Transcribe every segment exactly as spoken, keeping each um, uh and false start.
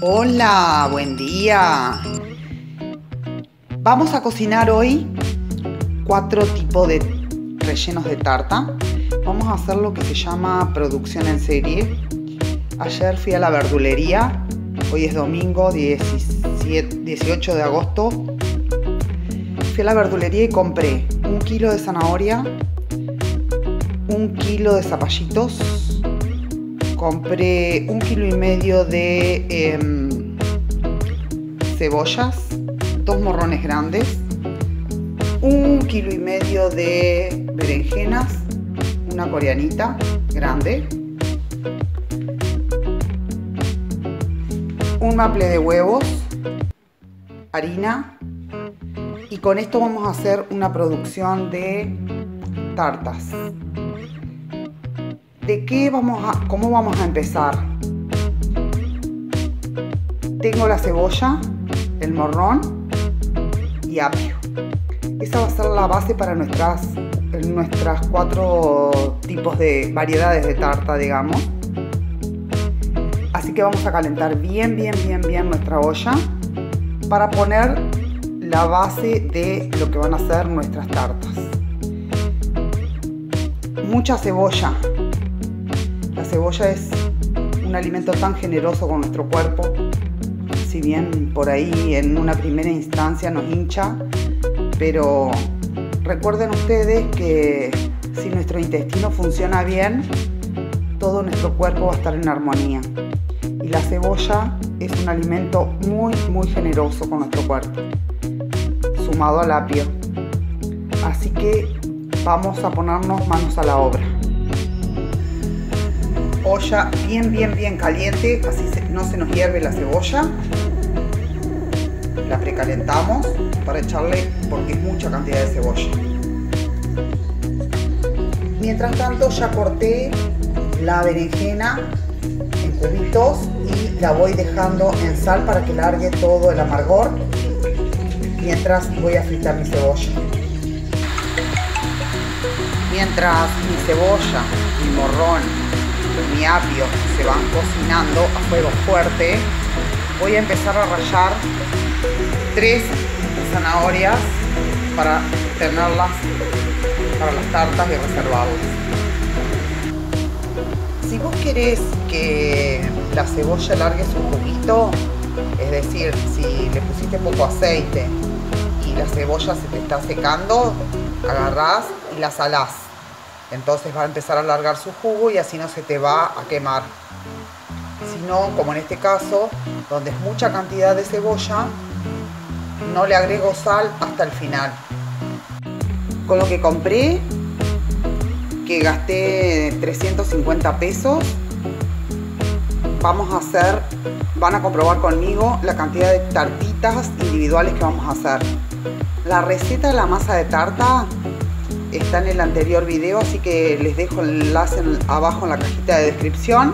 Hola, buen día. Vamos a cocinar hoy cuatro tipos de rellenos de tarta. Vamos a hacer lo que se llama producción en serie. Ayer fui a la verdulería, hoy es domingo dieciocho de agosto. Fui a la verdulería y compré un kilo de zanahoria, un kilo de zapallitos, compré un kilo y medio de eh, cebollas, dos morrones grandes, un kilo y medio de berenjenas, una coreanita grande, un maple de huevos, harina, y con esto vamos a hacer una producción de tartas. ¿De qué vamos a, cómo vamos a empezar? Tengo la cebolla, el morrón y apio. Esa va a ser la base para nuestras, nuestras cuatro tipos de variedades de tarta, digamos. Así que vamos a calentar bien, bien, bien, bien nuestra olla para poner la base de lo que van a ser nuestras tartas. Mucha cebolla. La cebolla es un alimento tan generoso con nuestro cuerpo. Si bien por ahí en una primera instancia nos hincha, pero recuerden ustedes que si nuestro intestino funciona bien, todo nuestro cuerpo va a estar en armonía. Y la cebolla es un alimento muy, muy generoso con nuestro cuerpo, sumado al apio. Así que vamos a ponernos manos a la obra. Olla bien, bien, bien caliente, así se, no se nos hierve la cebolla. La precalentamos para echarle, porque es mucha cantidad de cebolla. Mientras tanto ya corté la berenjena en cubitos y la voy dejando en sal para que largue todo el amargor mientras voy a fritar mi cebolla. Mientras mi cebolla, mi morrón, mi apio se van cocinando a fuego fuerte, voy a empezar a rallar tres zanahorias para tenerlas para las tartas y reservarlas. Si vos querés que la cebolla largue su juguito, es decir, si le pusiste poco aceite y la cebolla se te está secando, agarrás y la salás. Entonces va a empezar a alargar su jugo y así no se te va a quemar. Si no, como en este caso, donde es mucha cantidad de cebolla, no le agrego sal hasta el final. Con lo que compré, que gasté trescientos cincuenta pesos, vamos a hacer, van a comprobar conmigo la cantidad de tartitas individuales que vamos a hacer. La receta de la masa de tarta está en el anterior video, así que les dejo el enlace abajo en la cajita de descripción.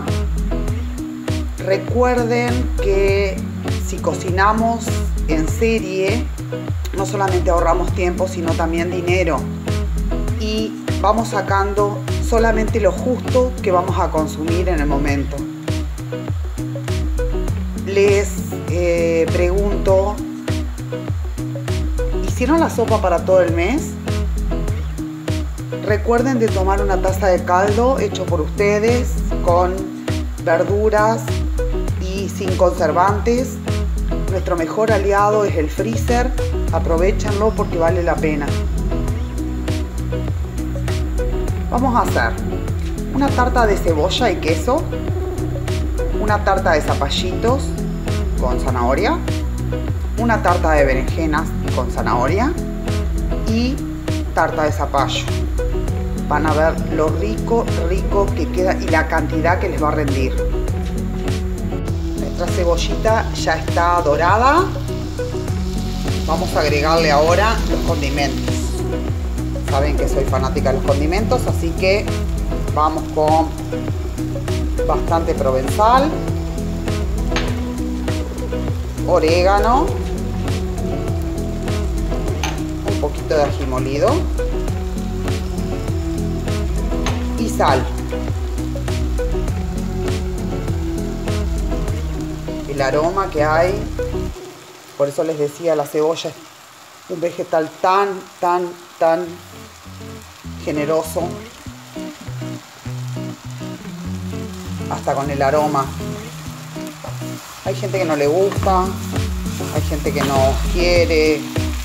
Recuerden que si cocinamos en serie, no solamente ahorramos tiempo, sino también dinero. Y vamos sacando solamente lo justo que vamos a consumir en el momento. Les eh, pregunto, ¿hicieron la sopa para todo el mes? Recuerden de tomar una taza de caldo hecho por ustedes, con verduras y sin conservantes. Nuestro mejor aliado es el freezer, aprovechenlo porque vale la pena. Vamos a hacer una tarta de cebolla y queso, una tarta de zapallitos con zanahoria, una tarta de berenjenas con zanahoria y tarta de zapallo. Van a ver lo rico, rico que queda y la cantidad que les va a rendir. Nuestra cebollita ya está dorada. Vamos a agregarle ahora los condimentos. Saben que soy fanática de los condimentos, así que vamos con bastante provenzal, orégano, un poquito de ají molido y sal. el aroma que hay. Por eso les decía, la cebolla es un vegetal tan, tan, tan generoso. Hasta con el aroma. Hay gente que no le gusta, hay gente que no quiere.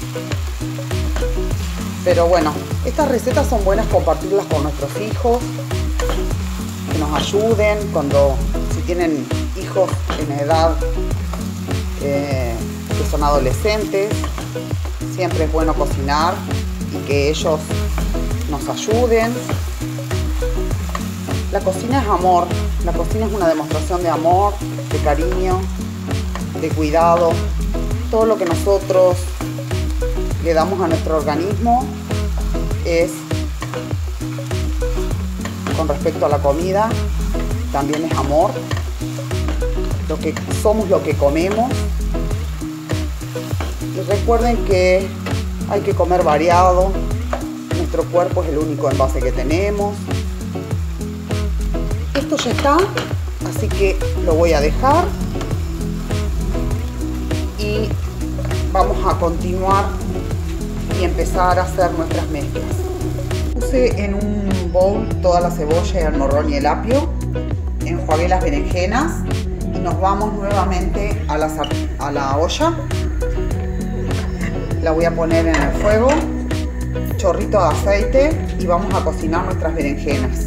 Pero bueno, estas recetas son buenas compartirlas con nuestros hijos, que nos ayuden cuando, si tienen hijos en edad eh, que son adolescentes, siempre es bueno cocinar y que ellos nos ayuden. La cocina es amor, la cocina es una demostración de amor, de cariño, de cuidado. Todo lo que nosotros le damos a nuestro organismo es con respecto a la comida, también es amor. Lo que somos, lo que comemos. Y recuerden que hay que comer variado. Nuestro cuerpo es el único envase que tenemos. Esto ya está, así que lo voy a dejar y vamos a continuar y empezar a hacer nuestras mezclas. Puse en un bowl toda la cebolla, el morrón y el apio, enjuagué las berenjenas y nos vamos nuevamente a la, a la olla. La voy a poner en el fuego, chorrito de aceite y vamos a cocinar nuestras berenjenas.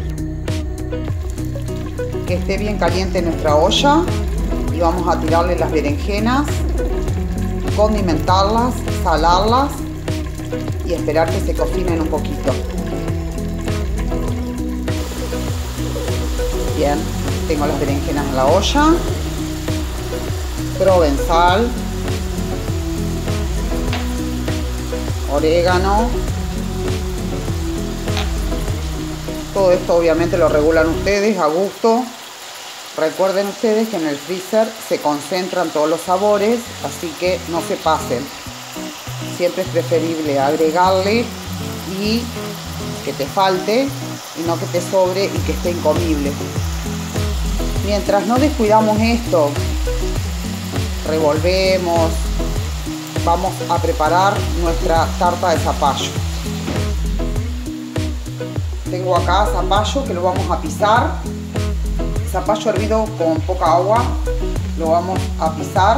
Que esté bien caliente nuestra olla y vamos a tirarle las berenjenas, condimentarlas, salarlas y esperar que se cocinen un poquito. Bien, tengo las berenjenas en la olla, provenzal, orégano. Todo esto obviamente lo regulan ustedes a gusto. Recuerden ustedes que en el freezer se concentran todos los sabores, así que no se pasen. Siempre es preferible agregarle y que te falte y no que te sobre y que esté incomible. Mientras no descuidamos esto, revolvemos, vamos a preparar nuestra tarta de zapallo. Tengo acá zapallo que lo vamos a pisar. Zapallo hervido con poca agua. Lo vamos a pisar.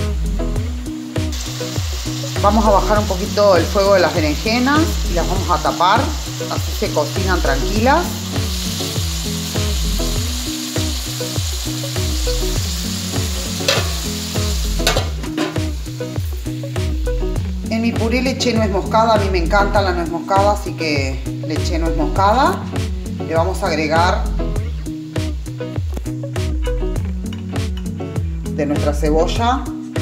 Vamos a bajar un poquito el fuego de las berenjenas y las vamos a tapar. Así se cocinan tranquilas. En mi puré le eché nuez moscada. A mí me encanta la nuez moscada, así que le eché nuez moscada. Le vamos a agregar de nuestra cebolla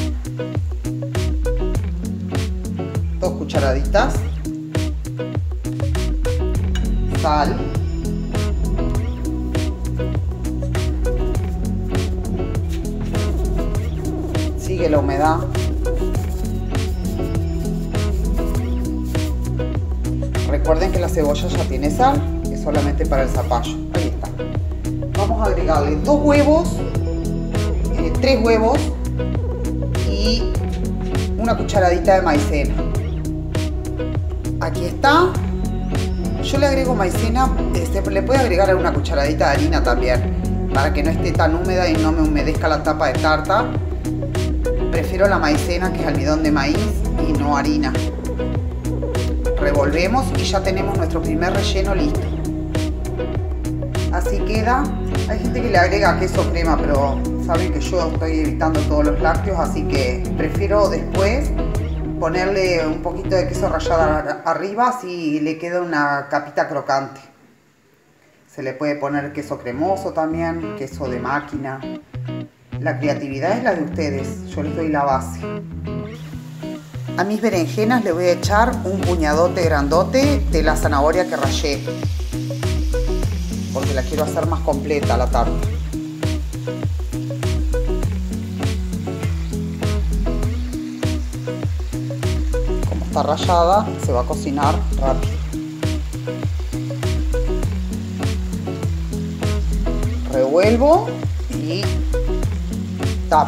dos cucharaditas, sal, sigue la humedad, recuerden que la cebolla ya tiene sal, es solamente para el zapallo. Ahí está. Vamos a agregarle dos huevos, eh, tres huevos y una cucharadita de maicena. Aquí está. Yo le agrego maicena, este, le puedo agregar una cucharadita de harina también, para que no esté tan húmeda y no me humedezca la tapa de tarta. Prefiero la maicena, que es almidón de maíz, y no harina. Revolvemos y ya tenemos nuestro primer relleno listo. Así queda. Hay gente que le agrega queso crema, pero saben que yo estoy evitando todos los lácteos, así que prefiero después ponerle un poquito de queso rallado arriba, así le queda una capita crocante. Se le puede poner queso cremoso también, queso de máquina. La creatividad es la de ustedes, yo les doy la base. A mis berenjenas le voy a echar un puñadote grandote de la zanahoria que rallé, porque la quiero hacer más completa la tarta. Como está rallada, se va a cocinar rápido. Revuelvo y tapo.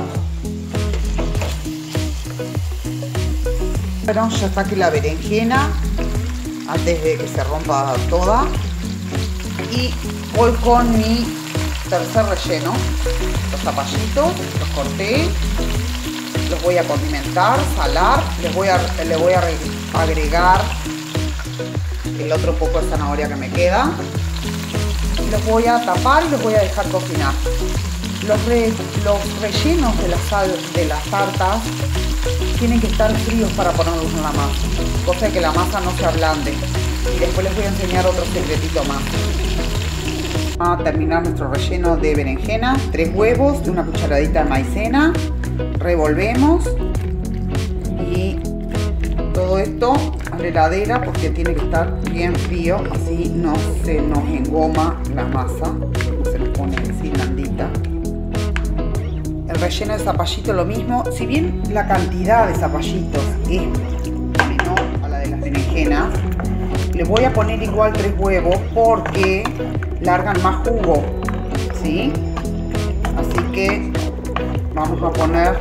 Bueno, ya saqué la berenjena antes de que se rompa toda y voy con mi tercer relleno. Los zapallitos los corté, los voy a condimentar, salar, les voy a, les voy a agregar el otro poco de zanahoria que me queda. Los voy a tapar y los voy a dejar cocinar. Los, re, los rellenos de, la sal, de las tartas tienen que estar fríos para ponerlos en la masa, cosa de que la masa no se ablande. Y después les voy a enseñar otro secretito más. Vamos a terminar nuestro relleno de berenjena. Tres huevos y una cucharadita de maicena. Revolvemos y todo esto a la heladera porque tiene que estar bien frío, así no se nos engoma la masa, no se nos pone así blandita. El relleno de zapallito lo mismo, si bien la cantidad de zapallitos es menor a la de las berenjenas, le voy a poner igual tres huevos porque largan más jugo, ¿sí? Así que vamos a poner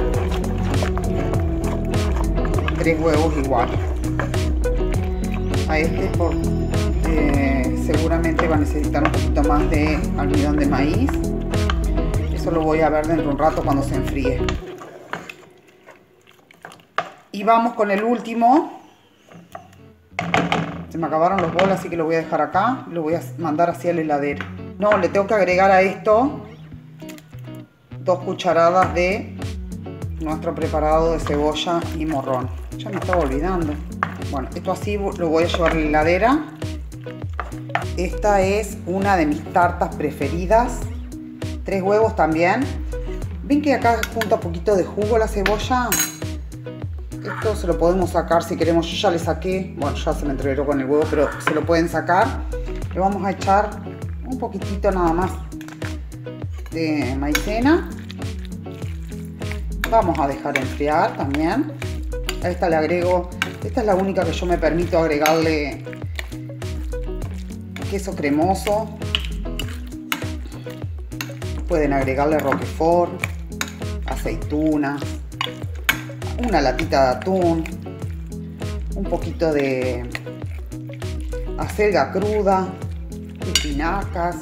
tres huevos igual. A este por, eh, seguramente va a necesitar un poquito más de almidón de maíz. Eso lo voy a ver dentro de un rato cuando se enfríe. Y vamos con el último. Se me acabaron los bolos, así que lo voy a dejar acá. Lo voy a mandar hacia la heladera. No, le tengo que agregar a esto dos cucharadas de nuestro preparado de cebolla y morrón. Ya me estaba olvidando. Bueno, esto así lo voy a llevar a la heladera. Esta es una de mis tartas preferidas. Tres huevos también. ¿Ven que acá junta un poquito de jugo la cebolla? Esto se lo podemos sacar si queremos. Yo ya le saqué. Bueno, ya se me entreveró con el huevo, pero se lo pueden sacar. Le vamos a echar un poquitito nada más de maicena. Vamos a dejar enfriar también. A esta le agrego, esta es la única que yo me permito agregarle queso cremoso. Pueden agregarle roquefort, aceitunas, una latita de atún, un poquito de acelga cruda, espinacas,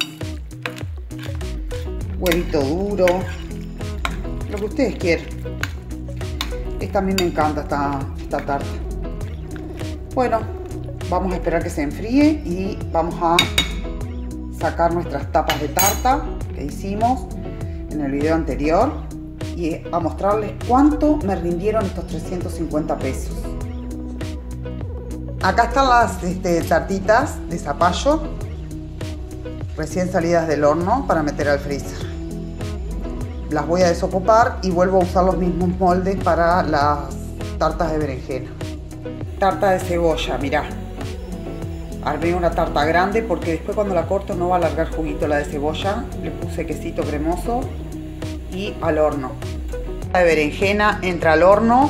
huevito duro, lo que ustedes quieran. Esta a mí me encanta, esta, esta tarta. Bueno, vamos a esperar que se enfríe y vamos a sacar nuestras tapas de tarta que hicimos en el video anterior y a mostrarles cuánto me rindieron estos trescientos cincuenta pesos. Acá están las este, tartitas de zapallo recién salidas del horno para meter al freezer. Las voy a desocupar y vuelvo a usar los mismos moldes para las tartas de berenjena. Tarta de cebolla, mirá. Armé una tarta grande porque después cuando la corto no va a largar juguito la de cebolla. Le puse quesito cremoso y al horno. La de berenjena entra al horno.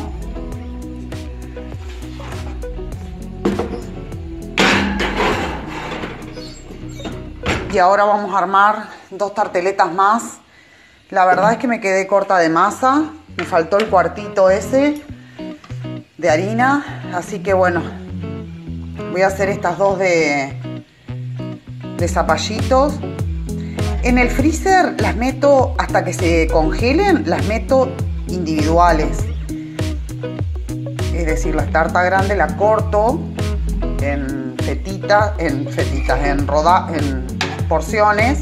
Y ahora vamos a armar dos tarteletas más. La verdad es que me quedé corta de masa. Me faltó el cuartito ese de harina. Así que bueno, voy a hacer estas dos de, de zapallitos. En el freezer las meto hasta que se congelen, las meto individuales. Es decir, la tarta grande la corto en fetitas, en fetitas, en roda, en porciones.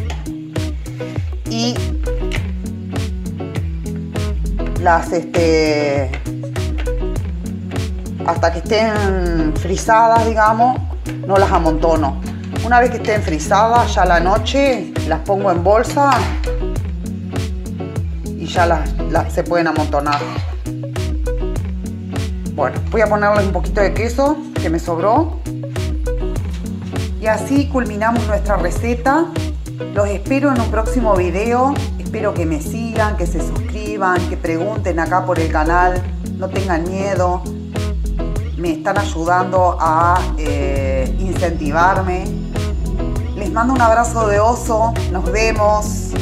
Y las este hasta que estén frisadas, digamos, no las amontono. Una vez que estén frisadas, ya a la noche las pongo en bolsa y ya las, las se pueden amontonar. Bueno, voy a ponerle un poquito de queso que me sobró. Y así culminamos nuestra receta. Los espero en un próximo video. Espero que me sigan, que se suscriban, que pregunten acá por el canal. No tengan miedo. Me están ayudando a eh, incentivarme. Les mando un abrazo de oso. Nos vemos.